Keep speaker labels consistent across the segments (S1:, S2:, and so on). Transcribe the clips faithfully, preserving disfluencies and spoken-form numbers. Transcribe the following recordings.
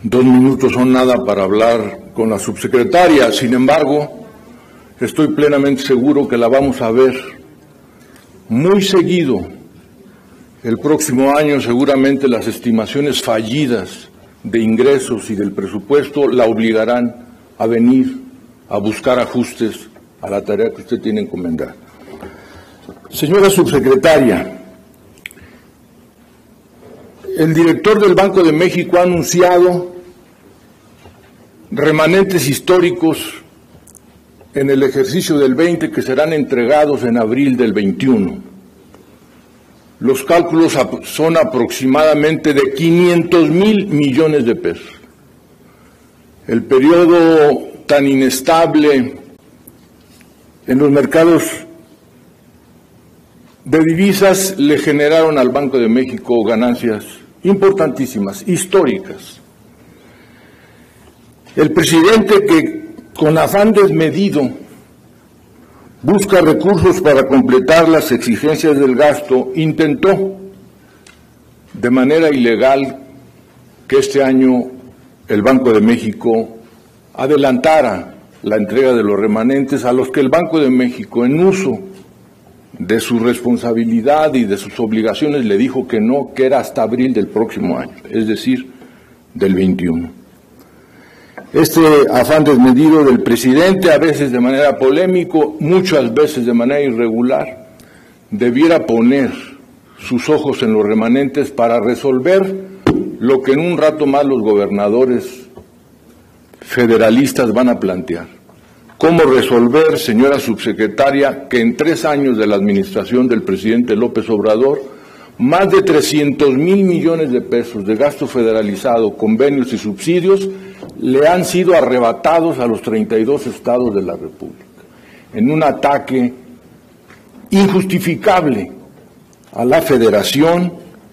S1: Dos minutos son nada para hablar con la subsecretaria, sin embargo, estoy plenamente seguro que la vamos a ver muy seguido. El próximo año seguramente las estimaciones fallidas de ingresos y del presupuesto la obligarán a venir a buscar ajustes a la tarea que usted tiene encomendada. Señora subsecretaria, el director del Banco de México ha anunciado remanentes históricos en el ejercicio del veinte que serán entregados en abril del veintiuno. Los cálculos son aproximadamente de quinientos mil millones de pesos. El periodo tan inestable en los mercados de divisas le generaron al Banco de México ganancias importantísimas, históricas. El presidente, que con afán desmedido busca recursos para completar las exigencias del gasto, intentó de manera ilegal que este año el Banco de México adelantara la entrega de los remanentes, a los que el Banco de México, en uso de su responsabilidad y de sus obligaciones, le dijo que no, que era hasta abril del próximo año, es decir, del veintiuno. Este afán desmedido del presidente, a veces de manera polémico, muchas veces de manera irregular, debiera poner sus ojos en los remanentes para resolver lo que en un rato más los gobernadores federalistas van a plantear. ¿Cómo resolver, señora subsecretaria, que en tres años de la administración del presidente López Obrador, más de trescientos mil millones de pesos de gasto federalizado, convenios y subsidios le han sido arrebatados a los treinta y dos estados de la República, en un ataque injustificable a la Federación?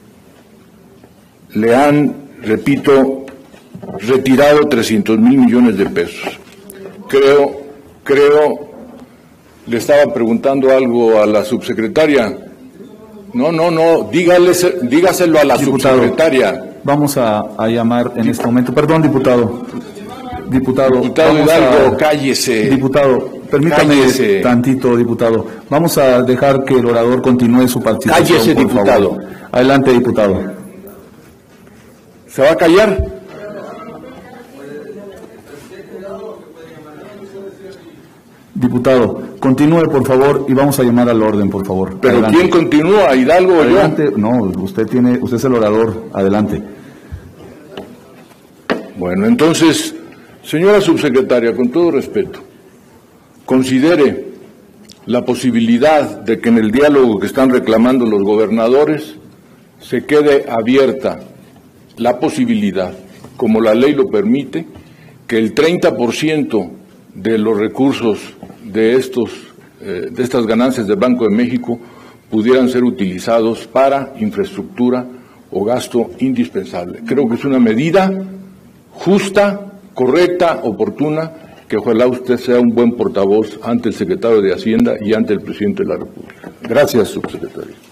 S1: Le han, repito, retirado trescientos mil millones de pesos. Creo, creo, le estaba preguntando algo a la subsecretaria. No, no, no, dígale, dígaselo a la diputado, subsecretaria.
S2: Vamos a, a llamar en este momento. Perdón, diputado. Diputado,
S1: diputado Hidalgo, a, cállese.
S2: Diputado, permítame cállese. tantito, diputado. Vamos a dejar que el orador continúe su participación.
S1: Cállese, por diputado.
S2: Favor. Adelante, diputado.
S1: ¿Se va a callar?
S2: Diputado, continúe, por favor, y vamos a llamar al orden, por favor.
S1: ¿Pero adelante. ¿Quién continúa, Hidalgo o
S2: yo? No, usted tiene, usted es el orador. Adelante.
S1: Bueno, entonces, señora subsecretaria, con todo respeto, considere la posibilidad de que en el diálogo que están reclamando los gobernadores se quede abierta la posibilidad, como la ley lo permite, que el treinta por ciento de los recursos de estos eh, de estas ganancias del Banco de México pudieran ser utilizados para infraestructura o gasto indispensable. Creo que es una medida justa, correcta, oportuna, que ojalá usted sea un buen portavoz ante el secretario de Hacienda y ante el presidente de la República. Gracias, subsecretario.